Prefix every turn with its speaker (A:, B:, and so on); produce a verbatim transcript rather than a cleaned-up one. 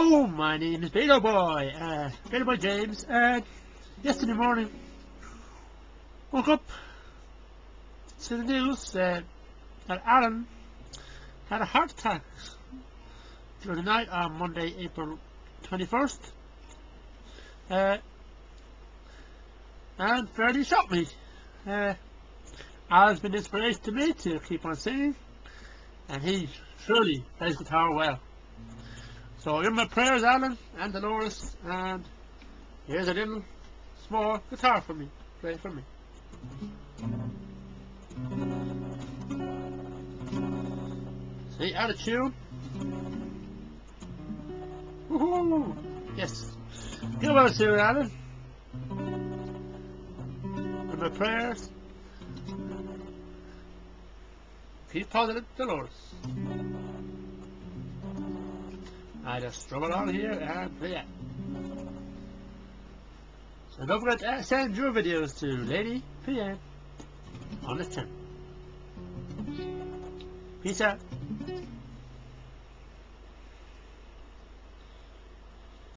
A: Hello, my name is Bedoboy, uh, Bedoboy James, and yesterday morning woke up to the news uh, that Alan had a heart attack during the night on Monday, April twenty-first, uh, and fairly shocked me. Uh, Alan's been inspiration to me to keep on singing, and he truly plays guitar well. So you're in my prayers, Alan and Dolores, and here's a little small guitar for me. Play for me. See, out of tune. Woohoo! Yes. Get well soon, Alan. In my prayers. Keep positive, Dolores. I just strum along here and play it. So don't forget to send your videos to Lady P M on this channel. Peace out.